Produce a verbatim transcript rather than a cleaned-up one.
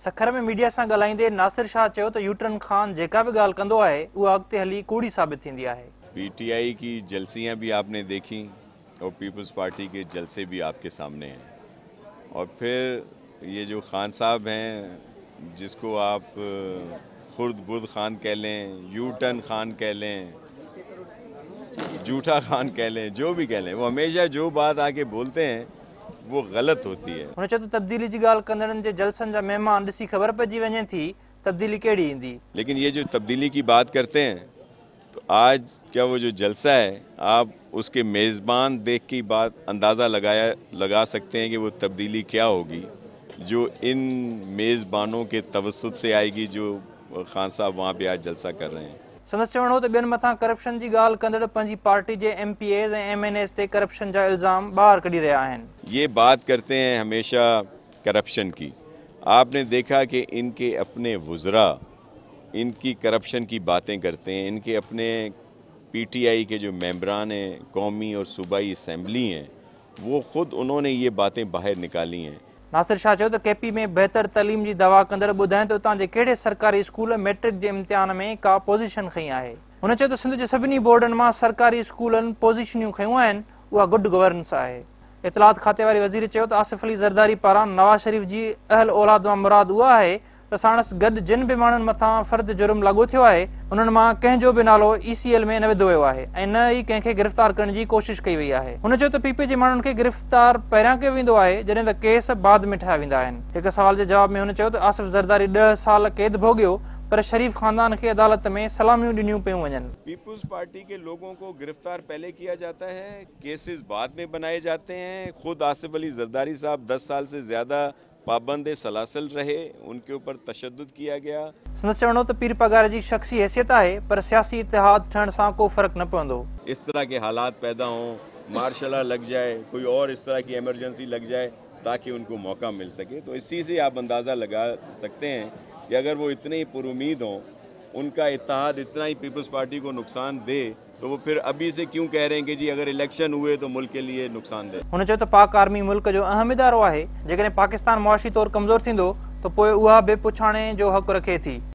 सखर में मीडिया से ॻाल्हाईंदे नासिर शाह चयो त यूटर्न खान जेका भी ॻाल्हि कंदो आहे उहा अॻिते हली कूड़ी साबित थींदी आहे। पीटीआई की जलसियां भी आपने देखी और पीपल्स पार्टी के जलसे भी आपके सामने हैं। और फिर ये जो खान साहब हैं, जिसको आप खुर्द बुर्द खान कह लें, यूटर्न खान कह लें, जूठा खान कह लें, जो भी कह लें, वो हमेशा जो बात आके बोलते हैं वो गलत होती है। हुन चयो त तब्दीली जी ॻाल्हि कंदड़नि जे जलसनि जा महिमान ॾिसी ख़बर पइजी वञे थी तब्दीली कहिड़ी ईंदी। लेकिन ये जो तब्दीली की बात करते हैं तो आज क्या वो जो जलसा है, आप उसके मेज़बान देख के बात अंदाज़ा लगाया लगा सकते हैं कि वो तब्दीली क्या होगी जो इन मेज़बानों के तवस्सुत से आएगी, जो खान साहब वहाँ पे आज जलसा कर रहे हैं। संदसि चवणो त ॿियनि मथां करप्शन जी ॻाल्हि कंदड़ पंहिंजी पार्टी जे एम पी एज़ ऐं एम एन एज़ ते करप्शन जा इल्ज़ाम ॿाहिरि कढी रहिया आहिनि। ये बात करते हैं हमेशा करप्शन की। आपने देखा कि इनके अपने वुज़रा इनकी करप्शन की बातें करते हैं। इनके अपने पीटीआई के जो मेंबरान हैं, कौमी और सूबाई असम्बली हैं, वो ख़ुद उन्होंने ये बातें बाहर निकाली हैं। नासिर शाह चयो त केपी में बेहतर तलीम जी दवा कंदड़ ॿुधाइनि त उतां जे कहिड़े सरकारी स्कूल मैट्रिक जे इम्तिहान में का पोज़ीशन खई आहे। हुन चयो त सिंध जे सभिनी बोर्डनि मां सरकारी स्कूलनि पोज़ीशनियूं खयूं आहिनि, उहा गुड गवर्नेंस आहे। इतलात खाते वारी वज़ीर चयो त आसिफ अली ज़रदारी पारां नवाज़ शरीफ़ जी अहल औलाद मां मुराद उहा आहे त साणस गॾु जिन बि माण्हुनि मथां फ़र्द जुर्म लागू थियो आहे उन्हनि मां कंहिंजो बि नालो ई सी एल में न विधो वियो आहे ऐं न ई कंहिंखे गिरफ़्तार करण जी कोशिश कई वई आहे। हुन चयो त पीपी जे माण्हुनि खे गिरफ़्तार पहिरियां कयो वेंदो आहे जॾहिं त केस बाद में ठाहिया वेंदा आहिनि। हिकु सवाल जे जवाब में हुन चयो त आसिफ ज़रदारी ॾह साल कैद भोॻियो पर शरीफ खानदान के अदालत में सलामियों ॾिनियूं पियूं वञनि। पीपल्स पार्टी के लोगों को गिरफ्तार पहले किया जाता है, केसेस बाद में बनाए जाते हैं। खुद आसिफ अली ज़रदारी साहब दस साल से ज़्यादा पाबंद सलासल रहे, उनके ऊपर तशद्दुद किया गया। संदसि चवणो त पीर पगार जी शख्सी हैसियत आहे पर सियासी इतिहाद ठहण सां को फ़र्क़ु न पवंदो। इस तरह के हालात पैदा हों, मार्शल लॉ लग जाए, कोई और इस तरह की इमरजेंसी लग जाए ताकि उनको मौका मिल सके, तो इसी से आप अंदाज़ा लगा सकते हैं कि अगर वो इतने ही पुरुमीद हों, उनका इत्तेहाद इतना ही पीपल्स पार्टी को नुकसान दे, तो वो फिर अभी से क्यों कह रहे हैं कि जी अगर इलेक्शन हुए तो मुल्क के लिए नुकसान दे। हुन चयो त पाक आर्मी मुल्क जो अहम इदारो आहे। जेकॾहिं पाकिस्तान मुआशी तौर कमज़ोर थींदो त पोइ उहा बि पुछाणे जो हक़ रखे थी।